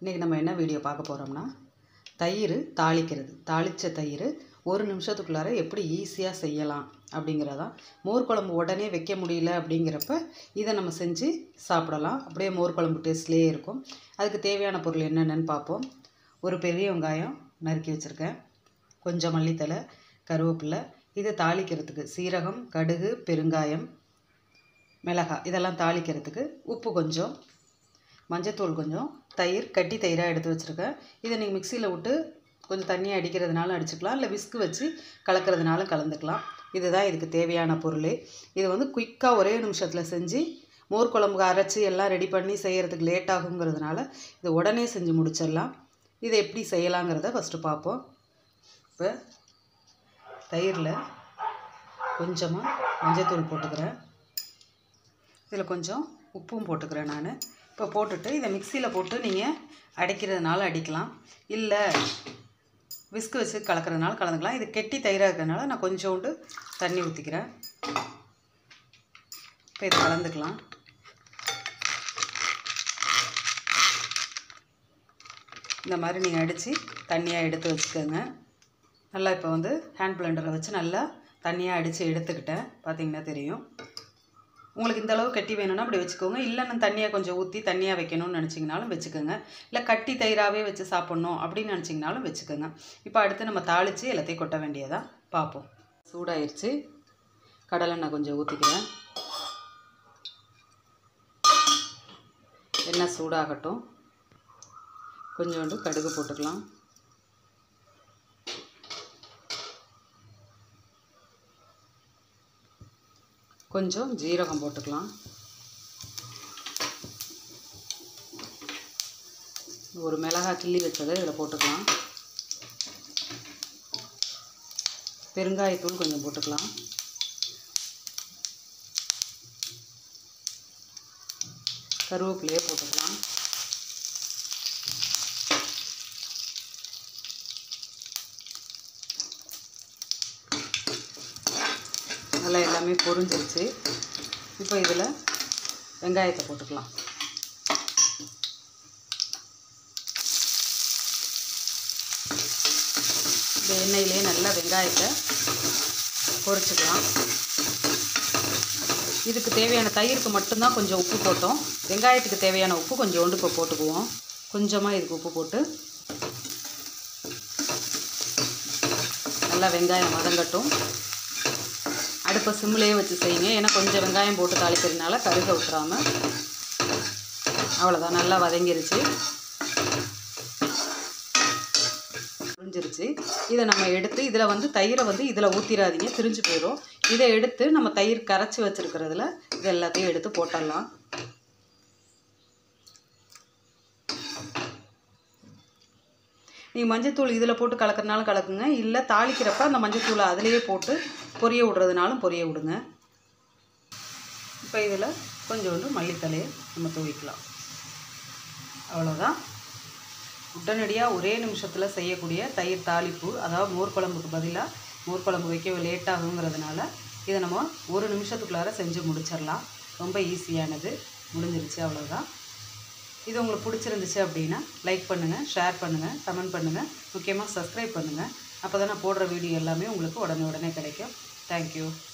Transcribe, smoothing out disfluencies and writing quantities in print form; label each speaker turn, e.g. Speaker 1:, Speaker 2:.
Speaker 1: இன்றைக்கி நம்ம என்ன வீடியோ பார்க்க போகிறோம்னா தயிர் தாளிக்கிறது. தாளித்த தயிர் 1 நிமிஷத்துக்குள்ளார எப்படி ஈஸியாக செய்யலாம் அப்படிங்கிறதான். மோர் குழம்பு உடனே வைக்க முடியல அப்படிங்கிறப்ப இதை நம்ம செஞ்சு சாப்பிடலாம். அப்படியே மோர் குழம்பு டேஸ்ட்லேயே இருக்கும். அதுக்கு தேவையான பொருள் என்னென்னு பார்ப்போம். ஒரு பெரிய வெங்காயம் நறுக்கி வச்சுருக்கேன், கொஞ்சம் மல்லித்தலை, கருவேப்பிலை. இதை தாளிக்கிறதுக்கு சீரகம், கடுகு, பெருங்காயம், மிளகாய் இதெல்லாம் தாளிக்கிறதுக்கு, உப்பு கொஞ்சம், மஞ்சத்தூள் கொஞ்சம், தயிர் கட்டி தயிராக எடுத்து வச்சுருக்கேன். இதை நீங்கள் மிக்சியில் விட்டு கொஞ்சம் தண்ணியாக அடிக்கிறதுனாலும் அடிச்சுக்கலாம், இல்லை விஸ்கு வச்சு கலக்கிறதுனாலும் கலந்துக்கலாம். இதுதான் இதுக்கு தேவையான பொருள். இது வந்து குயிக்காக ஒரே நிமிஷத்தில் செஞ்சு மோர் குழம்புக்கு அரைச்சி எல்லாம் ரெடி பண்ணி செய்கிறதுக்கு லேட் ஆகுங்கிறதுனால இதை உடனே செஞ்சு முடிச்சிடலாம். இதை எப்படி செய்யலாங்கிறத ஃபஸ்ட்டு பார்ப்போம். இப்போ தயிரில் கொஞ்சமாக மஞ்சத்தூள் போட்டுக்கிறேன், இதில் கொஞ்சம் உப்பும் போட்டுக்கிறேன் நான். இப்போ போட்டுட்டு இதை மிக்சியில் போட்டு நீங்கள் அடிக்கிறதுனால அடிக்கலாம், இல்லை விஸ்கு வச்சு கலக்கிறதுனால கலந்துக்கலாம். இது கெட்டி தயிராக இருக்கிறதுனால நான் கொஞ்சோண்டு தண்ணி ஊற்றிக்கிறேன். இப்போ இதை கலந்துக்கலாம். இந்த மாதிரி நீங்கள் அடித்து தண்ணியாக எடுத்து வச்சுக்கோங்க. நல்லா இப்போ வந்து ஹேண்ட் பிளெண்டரில் வச்சு நல்லா தண்ணியாக அடித்து எடுத்துக்கிட்டேன். பார்த்திங்கன்னா தெரியும். உங்களுக்கு இந்த அளவு கட்டி வேணும்னா அப்படி வச்சுக்கோங்க, இல்லை நான் தண்ணியாக கொஞ்சம் ஊற்றி தண்ணியாக வைக்கணும்னு நினச்சிங்கனாலும் வச்சுக்கோங்க, இல்லை கட்டி தயிராகவே வச்சு சாப்பிட்ணும் அப்படின்னு நினச்சிங்கனாலும் வச்சுக்கோங்க. இப்போ அடுத்து நம்ம தாளித்து எல்லாத்தையும் கொட்ட வேண்டியதாக பார்ப்போம். சூடாயிருச்சு, கடலெண்ணெய் கொஞ்சம் ஊற்றிக்கிறேன். எண்ணெய் சூடாகட்டும். கொஞ்சோண்டு கடுகு போட்டுக்கலாம், கொஞ்சம் ஜீரகம் போட்டுக்கலாம், ஒரு மிளகாய் கிள்ளி வச்சதை இதில் போட்டுக்கலாம், பெருங்காயத்தூள் கொஞ்சம் போட்டுக்கலாம், கருவேப்பிலையே போட்டுக்கலாம். நல்லா எல்லாமே பொரிஞ்சிருச்சு. இப்போ இதில் வெங்காயத்தை போட்டுக்கலாம். இந்த எண்ணெயிலே நல்லா வெங்காயத்தை பொரிச்சுக்கலாம். இதுக்கு தேவையான தயிருக்கு மட்டும்தான் கொஞ்சம் உப்பு போட்டோம். வெங்காயத்துக்கு தேவையான உப்பு கொஞ்சோண்டு இப்போ போட்டுக்குவோம். கொஞ்சமாக இதுக்கு உப்பு போட்டு நல்லா வெங்காயம் வதங்கட்டும். அடுப்பை சிம்லேயே வச்சு செய்யுங்க, ஏன்னா கொஞ்சம் வெங்காயம் போட்டு தாளிக்கிறதுனால கருக விட்டுறாமல். அவ்வளோதான், நல்லா வதங்கிருச்சு, புரிஞ்சிருச்சு. இதை நம்ம எடுத்து இதில் வந்து தயிரை வந்து இதில் ஊற்றிடாதீங்க, திரிஞ்சு போயிடும். இதை எடுத்து நம்ம தயிர் கரைச்சி வச்சுருக்கிறதுல இது எல்லாத்தையும் எடுத்து போட்டுடலாம். நீங்கள் மஞ்சத்தூள் இதில் போட்டு கலக்கிறதுனாலும் கலக்குங்க, இல்லை தாளிக்கிறப்ப அந்த மஞ்சத்தூளை அதிலேயே போட்டு பொரிய விடுறதுனாலும் பொரிய விடுங்க. இப்போ இதில் கொஞ்சோண்டு மல்லித்தலையை நம்ம தூவிக்கலாம். அவ்வளோதான், உடனடியாக ஒரே நிமிஷத்தில் செய்யக்கூடிய தயிர் தாளிப்பு. அதாவது மோர் குழம்புக்கு பதிலாக மோர் குழம்பு வைக்க லேட் ஆகுங்கிறதுனால இதை நம்ம 1 நிமிஷத்துக்குள்ளார செஞ்சு முடிச்சிடலாம். ரொம்ப ஈஸியானது, முடிஞ்சிருச்சு. அவ்வளோதான். இது உங்களுக்கு பிடிச்சிருந்துச்சு அப்படின்னா லைக் பண்ணுங்கள், ஷேர் பண்ணுங்கள், கமெண்ட் பண்ணுங்கள், முக்கியமாக சப்ஸ்கிரைப் பண்ணுங்கள். அப்போ தான் நான் போடுற வீடியோ எல்லாமே உங்களுக்கு உடனே கிடைக்கும். தேங்க்யூ.